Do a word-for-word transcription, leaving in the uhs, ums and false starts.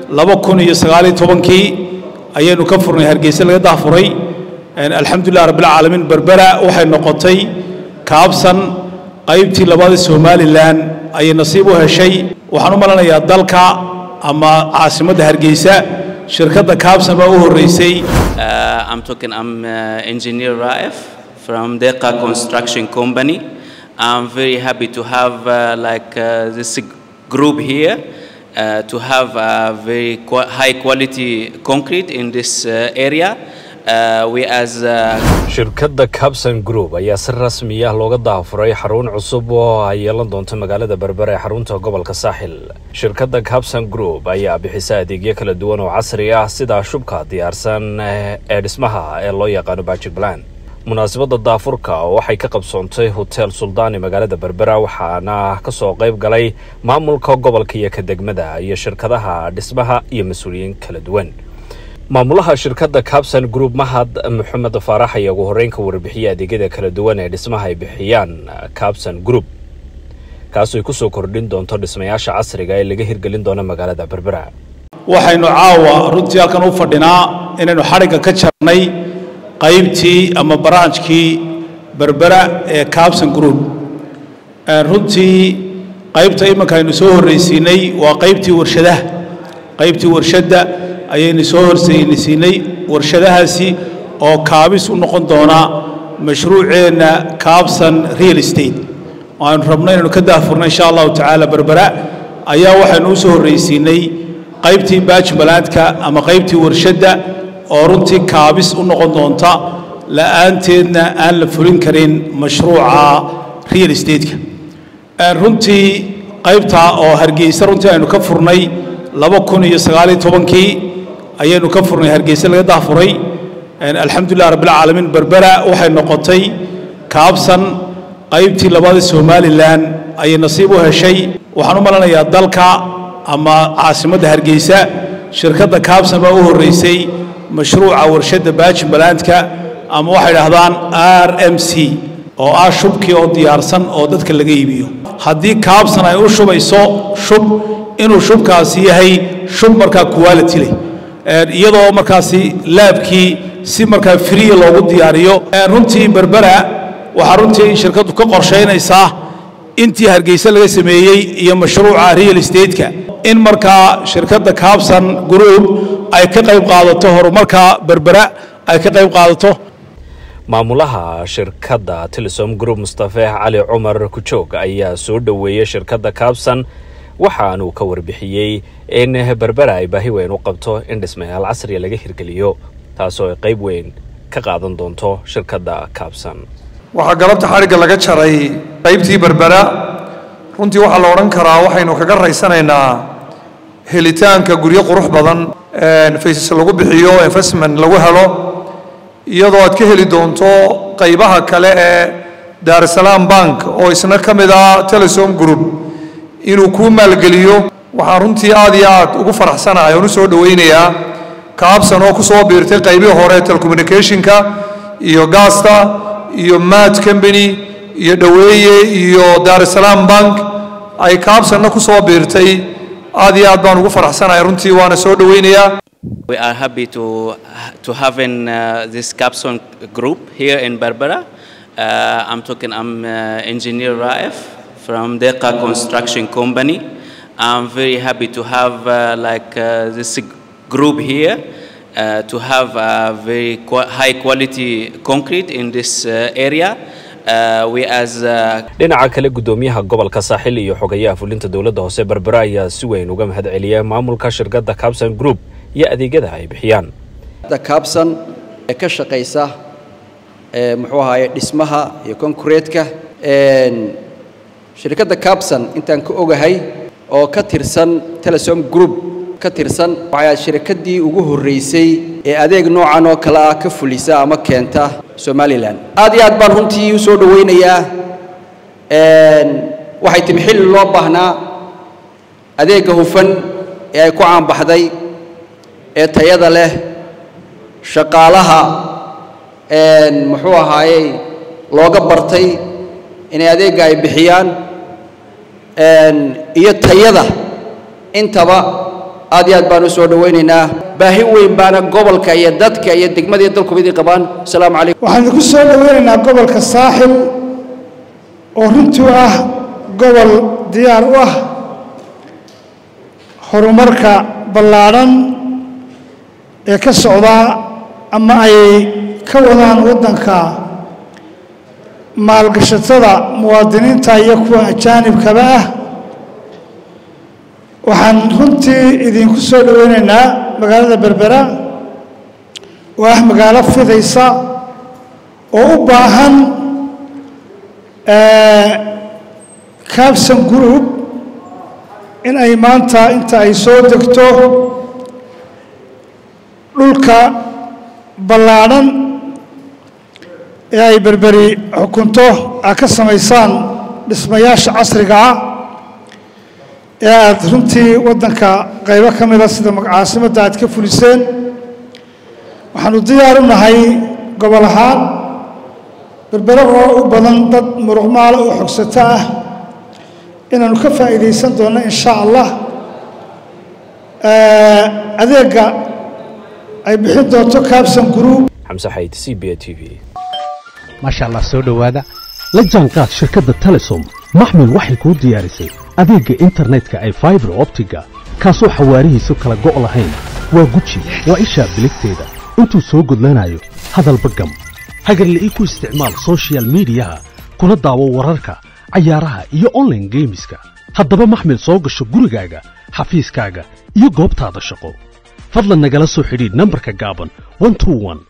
laba kun iyo sagaal iyo tobankii ayaynu ka furnay Hargeysa laga daafuray alxamdulillah rabbil caalamiin Berbera waxay noqotay kaabsan qaybtii labaad ee Somaliland ay nasiib u heshay waxaan u malanayaa dalka ama caasimadda Hargeysa shirkadda kaabsan baa u horeysay. I'm talking I'm uh, engineer Raif from Deqa Construction Company. I'm very happy to have uh, like uh, this group here uh, to have a very qu high quality concrete in this uh, area. Uh, we as shirkadda Kaabsan Group ayaa si rasmi ah looga daafuray xarun cusub oo ay yeelan doonto magaalada Berbera ee xarunta gobolka Saaxil. Shirkadda Kaabsan Group ayaa bixisa adeegyo kala duwan oo casri ah sida shubka diyaarsan ee dhismaha ee loo yaqaan Bajik Plan. Munaasabadda daafurka waxay ka qabsoontay Hotel Sultan ee magaalada Berbera waxaana ka soo qayb galay maamulka gobolka iyo ka degmada iyo shirkadaha dhismaha iyo mas'uuliyiin kala duwan. maamulaha shirkadda Kaabsan Group Mahad Maxamed Faarax ayaa ugu horeyn ka warbixiyay adeegyada kala duwan ee dhismaha ay bixiyaan Kaabsan Group kaasoo ay ku soo kordhin doonto dhismayaasha casriga ee laga hirgelin doono magaalada Berbera. waxaynu caawa runtii halkan u fadhinaa inaynu xariga ka jarnay qaybtii ama branchkii Berbera ee Kaabsan Group. runtii qaybta imanka aynu soo horeysiinay waa qaybtii warshadaha qaybtii warshada ayaynu soo horeysiinay warshadahaasi oo kaabis u noqon doona mashruuceena Kaabsan Real Estate aan rabnay inaynu ka daafurno insha Allah ta'ala Berbera ayaa waxaynu soo horeysiinay qaybtii Bajik Plan-ka ama qaybtii warshada oo runtii kaabis u noqon doonta la'aanteedna aan la fulin karin mashruuca Real Estate-ka. runtii qaybta oo Hargeysa runtii aynu ka furnay laba kun iyo sagaal iyo tobankii ayaynu ka furnay Hargeysa laga daafuray alxamdulillah rabbil caalamiin Berbera waxay noqotay kaabsan qaybtii labaad ee Somaliland ay nasiib u heshay waxaan u malanayaa dalka ama caasimadda Hargeysa shirkadda kaabsan baa u horeysay mashruuca warshada Bajik Plan-ka ama waxay yiraahdaan R M C oo ah shubkii oo diyaarsan oo dadka laga iibiyo haddii kaabsan ay u shubayso shub inuu shubkaasi yahay shub markaa quality leh iyadoo markaasi laabkii si markaa free loogu diyaariyo. runtii Berbera waxa runtii shirkaddu ka qorsheynaysaa intii Hargeysa laga sameeyay iyo mashruuca Real Estate-ka in markaa shirkadda Kaabsan Group ay ka qayb qaadato horumarka Berbera ay ka qayb qaadato. maamulaha shirkadda Telesom Group Mustafa Ali Umar Kujoog ayaa soo dhaweeyay shirkadda Kaabsan waxaan uu ka warbixiyay in Berbera ay baahi weyn u qabto in dhismayaal casri laga hirgeliyo taasoo ay qayb weyn ka qaadan doonto shirkadda Kaabsan. waxa galabta xariga laga jaray qaybtii Berbera runtii waxa la oran karaa waxaynu kaga raysanaynaa helitaanka guryo qurux badan ee faysas lagu bixiyo investment lagu helo iyadoo aad ka heli doonto qaybaha kale ee Dar es Salaam Bank oo isna kamid ah Telesom Group inuu ku maalgeliyo. waxaan runtii aad iyo aad ugu faraxsanahay oo soo dhaweynayaa Kaabsan oo ku soo biirtay qaybihii hore telecommunication-ka iyo gaasta iyo Mad Company iyo Dhaweeye iyo Dar es Salaam Bank ay Kaabsanna ku soo biirtay aad iyo aad baan ugu faraxsanahay runtii waana soo dhaweynayaa. We are happy to to having uh, this Kaabsan Group here in Berbera. Uh, I'm talking I'm uh, engineer Raif from Deqa Construction Company. I'm very happy to have uh, like uh, this group here uh, to have a very qu high quality concrete in this uh, area. Uh, we as dhinaca kale gudoomiyaha gobolka Saaxil iyo xogayaha fulinta dawladda hoose Berbera ayaa si weyn uga mahad celiyay maamulka shirkadda Kaabsan Group iyo adeegyada ay bixiyaan. Kaabsan ee ka shaqeysa ee muxuu ahaay dhismaha iyo concrete-ka ee shirkadda Kaabsan intaan ka ogahay oo ka tirsan Telesom Group ka tirsan waxay shirkaddii ugu horeysay ee adeeg noocan oo kala ah ka fulisa ama keenta Somaliland. aad iyo aad baan runtii u soo dhaweynayaa een waxay timi xil loo baahnaa adeega hufan ee ay ku caan baxday ee tayada leh shaqaalaha een muxuu ahaayay looga bartay inay adeega ay bixiyaan iyo tayada intaba aad iyo aad baan u soo dhawaynaynaa baahi weyn baana gobolka iyo dadka iyo degmada iyo dalku midii qabaan assalaamu calaykum waxaan ku soo dhawaynaynaa gobolka saaxil oo runtii ah gobol diyaar u ah horumarka ballaaran ee ka socda ama ay ka wadaan waddanka maalgashatada muwaadiniinta iyo kuwa ajaanibkaba ah waxaan runtii idinku soo dhawaynaynaa magaalada berbera oo ah magaalo fidaysa oo u baahan Capson Group in ay maanta inta ay soo degto dhulka ballaaran ee ay berberi xukunto ay ka samaysaan dhismayaasha casriga ah ee aad runtii waddanka qaybo ka mid ah sida caasimadda aad ka fuliseen waxaanu diyaar u nahay gobol ahaan berbera oo u badan dad muruqmaalo oo xogsata ah inaanu ka faa'iidaysan doonno insha allah adeega ay bixin doonto Capson Group xamse xayd C B A T V maasha Allah soo dhawaada la jaanqaad shirkadda Telesom maxmil waxay ku diyaarisay adeega internetka ay fiber optiga kaasoo xawaarihiisu kala go' lahayn waa guji waa isha biligteeda intuu soo gudlanayo hadalba gam hagarle ii ku isticmaal social media kuna daawo wararka ciyaaraha iyo online gameska haddaba maxmil soo gasho gurigaaga xafiiskaaga iyo goobtaada shaqo fadlan nagala soo xidhiidh nambarka gaaban one two one